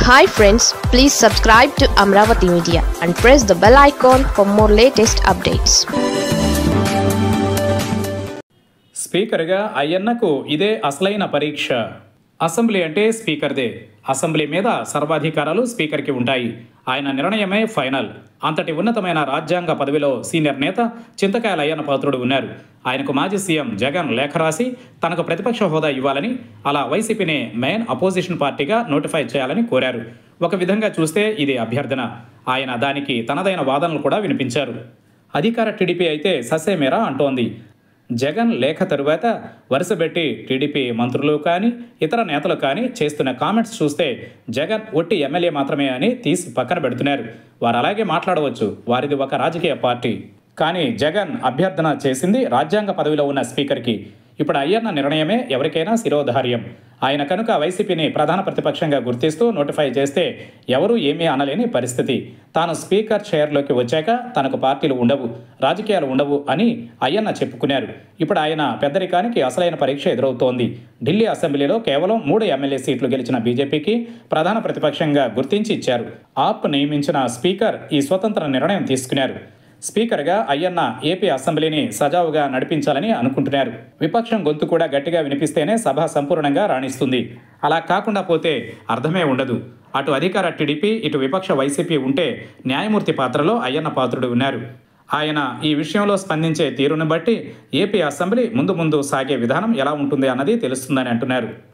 Hi friends, please subscribe to Amravati Media and press the bell icon for more latest updates. స్పీకర్గా అయ్యన్నకు ఇదే అసలైన పరీక్ష. Assembly అంటే స్పీకర్దే. Assembly మీద సర్వాధికారాలు స్పీకర్కి ఉంటాయి. ఆయన నిర్ణయమే ఫైనల్. అంతటి ఉన్నతమైన రాజ్యాంగ పదవిలో సీనియర్ నేత చింతకాయల అయ్యన్న పాత్రుడు ఉన్నారు. ఆయనకు మాజీ సీఎం జగన్ లేఖ రాసి తనకు ప్రతిపక్ష హోదా ఇవ్వాలని, అలా వైసీపీని మెయిన్ అపోజిషన్ పార్టీగా నోటిఫై చేయాలని కోరారు. ఒక విధంగా చూస్తే ఇది అభ్యర్థన. ఆయన దానికి తనదైన వాదనలు కూడా వినిపించారు. అధికార టీడీపీ అయితే ససేమేరా అంటోంది. జగన్ లేఖ తరువాత వరుసపెట్టి టీడీపీ మంత్రులు కానీ ఇతర నేతలు కానీ చేస్తున్న కామెంట్స్ చూస్తే జగన్ ఒట్టి ఎమ్మెల్యే మాత్రమే అని తీసి పక్కన పెడుతున్నారు. వారు అలాగే మాట్లాడవచ్చు, వారిది ఒక రాజకీయ పార్టీ. కానీ జగన్ అభ్యర్థన చేసింది రాజ్యాంగ పదవిలో ఉన్న స్పీకర్కి. ఇప్పుడు అయ్యన్న నిర్ణయమే ఎవరికైనా శిరోధార్యం. ఆయన కనుక వైసీపీని ప్రధాన ప్రతిపక్షంగా గుర్తిస్తూ నోటిఫై చేస్తే ఎవరూ ఏమీ అనలేని పరిస్థితి. తాను స్పీకర్ చైర్లోకి వచ్చాక తనకు పార్టీలు ఉండవు, రాజకీయాలు ఉండవు అని అయ్యన్న చెప్పుకున్నారు. ఇప్పుడు ఆయన పెద్దరికానికి అసలైన పరీక్ష ఎదురవుతోంది. ఢిల్లీ అసెంబ్లీలో కేవలం 3 ఎమ్మెల్యే సీట్లు గెలిచిన బీజేపీకి ప్రధాన ప్రతిపక్షంగా గుర్తించి ఇచ్చారు. ఆప్ నియమించిన స్పీకర్ ఈ స్వతంత్ర నిర్ణయం తీసుకున్నారు. స్పీకర్గా అయ్యన్న ఏపీ అసెంబ్లీని సజావుగా నడిపించాలని అనుకుంటున్నారు. విపక్షం గొంతు కూడా గట్టిగా వినిపిస్తేనే సభ సంపూర్ణంగా రాణిస్తుంది. అలా కాకుండా పోతే అర్థమే ఉండదు. అటు అధికార టీడీపీ, ఇటు విపక్ష వైసీపీ ఉంటే న్యాయమూర్తి పాత్రలో అయ్యన్న పాత్రుడు ఉన్నారు. ఆయన ఈ విషయంలో స్పందించే తీరును బట్టి ఏపీ అసెంబ్లీ ముందు సాగే విధానం ఎలా ఉంటుంది అన్నది తెలుస్తుందని అంటున్నారు.